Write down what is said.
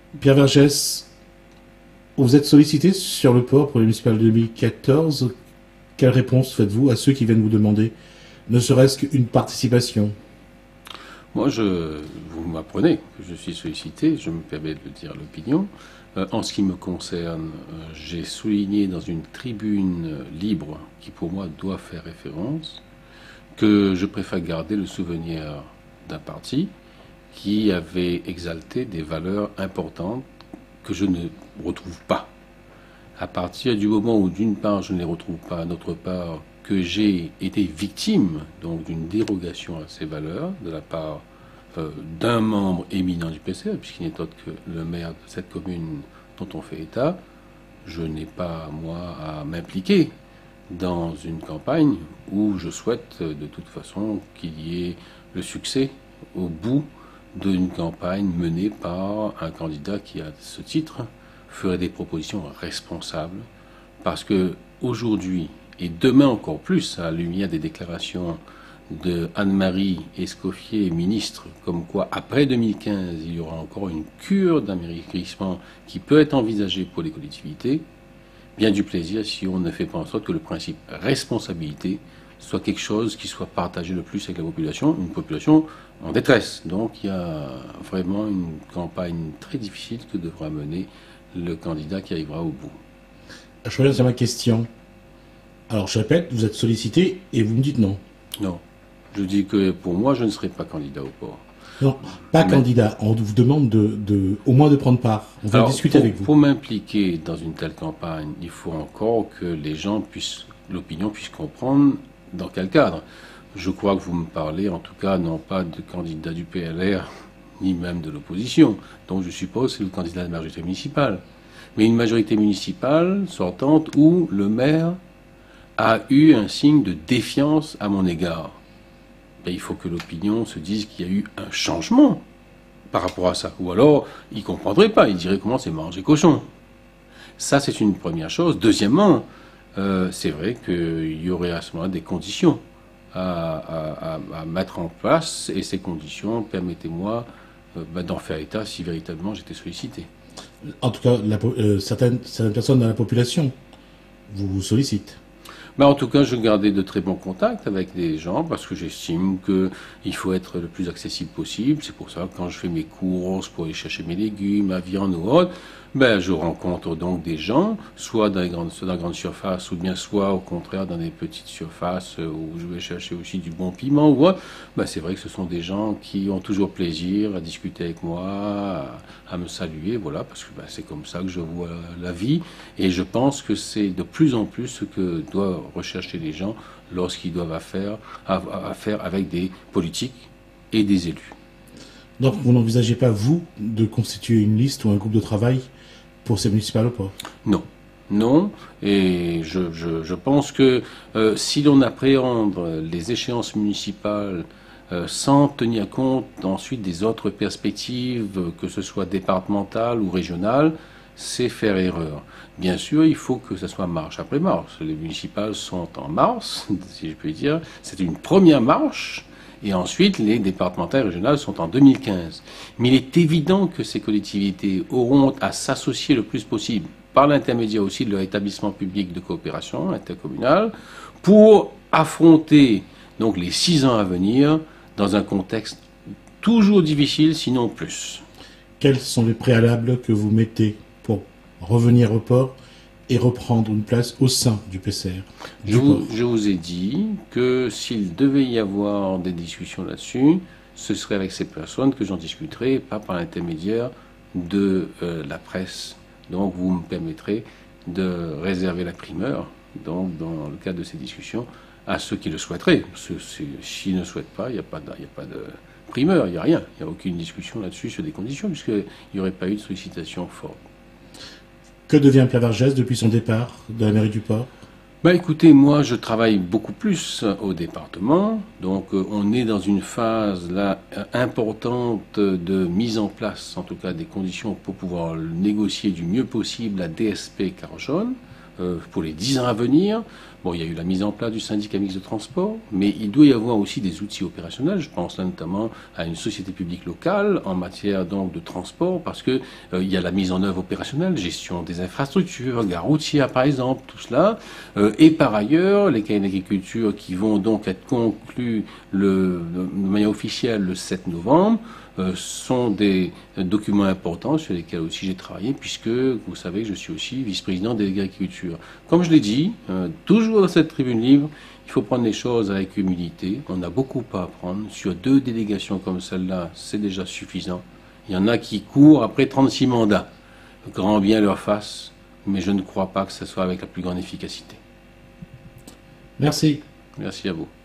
Pierre Vergès, vous êtes sollicité sur le port pour les municipales de 2014. Quelle réponse faites-vous à ceux qui viennent vous demander ne serait-ce qu'une participation? Moi, vous m'apprenez que je suis sollicité, je me permets de dire l'opinion. En ce qui me concerne, j'ai souligné dans une tribune libre, qui pour moi doit faire référence, que je préfère garder le souvenir d'un parti qui avait exalté des valeurs importantes que je ne retrouve pas. À partir du moment où, d'une part, je ne les retrouve pas, d'autre part, que j'ai été victime donc d'une dérogation à ces valeurs de la part d'un membre éminent du PCR, puisqu'il n'est autre que le maire de cette commune dont on fait état, je n'ai pas, moi, à m'impliquer dans une campagne où je souhaite de toute façon qu'il y ait le succès au bout d'une campagne menée par un candidat qui, à ce titre, ferait des propositions responsables, parce que aujourd'hui, et demain encore plus, à la lumière des déclarations de Anne-Marie Escoffier, ministre, comme quoi après 2015, il y aura encore une cure d'américhisme qui peut être envisagée pour les collectivités, bien du plaisir si on ne fait pas en sorte que le principe responsabilité soit quelque chose qui soit partagé le plus avec la population, une population en détresse. Donc il y a vraiment une campagne très difficile que devra mener le candidat qui arrivera au bout. Je reviens sur ma question. Alors je répète, vous êtes sollicité et vous me dites non. Non. Je dis que pour moi, je ne serai pas candidat au port. Non, pas candidat. On vous demande au moins de prendre part. On va discuter avec vous. Pour m'impliquer dans une telle campagne, il faut encore que les gens puissent, l'opinion puisse comprendre dans quel cadre. Je crois que vous me parlez, en tout cas, non pas de candidat du PLR, ni même de l'opposition. Donc je suppose que c'est le candidat de la majorité municipale. Mais une majorité municipale sortante où le maire a eu un signe de défiance à mon égard. Ben, il faut que l'opinion se dise qu'il y a eu un changement par rapport à ça. Ou alors, il ne comprendrait pas, il dirait comment c'est manger cochon. Ça, c'est une première chose. Deuxièmement, c'est vrai qu'il y aurait à ce moment-là des conditions à mettre en place, et ces conditions, permettez-moi d'en faire état si véritablement j'étais sollicité. En tout cas, certaines personnes dans la population vous sollicitent. Mais en tout cas, je gardais de très bons contacts avec des gens parce que j'estime qu'il faut être le plus accessible possible. C'est pour ça que quand je fais mes courses pour aller chercher mes légumes, ma viande ou autre, ben, je rencontre donc des gens, soit dans les grandes surfaces, ou bien soit au contraire dans des petites surfaces où je vais chercher aussi du bon piment ou autre. Ben, c'est vrai que ce sont des gens qui ont toujours plaisir à discuter avec moi, à me saluer, voilà, parce que ben, c'est comme ça que je vois la vie. Et je pense que c'est de plus en plus ce que doivent rechercher les gens lorsqu'ils doivent affaire avec des politiques et des élus. Donc vous n'envisagez pas, vous, de constituer une liste ou un groupe de travail pour ces municipales ou pas? Non. Non, et je pense que si l'on appréhende les échéances municipales sans tenir compte ensuite des autres perspectives, que ce soit départementales ou régionales, c'est faire erreur. Bien sûr, il faut que ce soit marche après marche. Les municipales sont en mars, si je puis dire. C'est une première marche. Et ensuite, les départementales et régionales sont en 2015. Mais il est évident que ces collectivités auront à s'associer le plus possible, par l'intermédiaire aussi de leur établissement public de coopération intercommunale, pour affronter donc les 6 ans à venir dans un contexte toujours difficile, sinon plus. Quels sont les préalables que vous mettez pour revenir au port et reprendre une place au sein du PCR? Je vous ai dit que s'il devait y avoir des discussions là-dessus, ce serait avec ces personnes que j'en discuterai, pas par l'intermédiaire de la presse. Donc vous me permettrez de réserver la primeur, donc dans le cadre de ces discussions, à ceux qui le souhaiteraient. S'ils ne souhaitent pas, il n'y a pas de primeur, il n'y a rien. Il n'y a aucune discussion là-dessus sur des conditions, puisqu'il n'y aurait pas eu de sollicitation forte. Que devient Pierre Vergès depuis son départ de la mairie du Port? Bah écoutez, moi je travaille beaucoup plus au département, donc on est dans une phase là importante de mise en place, en tout cas des conditions pour pouvoir négocier du mieux possible la DSP Carjone. pour les 10 ans à venir. Bon, il y a eu la mise en place du syndicat mixte de transport, mais il doit y avoir aussi des outils opérationnels. Je pense là notamment à une société publique locale en matière donc de transport, parce que il y a la mise en œuvre opérationnelle, gestion des infrastructures, gare routière par exemple, tout cela. Et par ailleurs, les cahiers d'agriculture qui vont donc être conclus de manière officielle le 7 novembre, sont des documents importants sur lesquels aussi j'ai travaillé, puisque vous savez que je suis aussi vice-président de l'agriculture. Comme je l'ai dit, toujours dans cette tribune libre, il faut prendre les choses avec humilité. On a beaucoup à apprendre. Sur 2 délégations comme celle-là, c'est déjà suffisant. Il y en a qui courent après 36 mandats. Grand bien leur fasse, mais je ne crois pas que ce soit avec la plus grande efficacité. Merci. Merci à vous.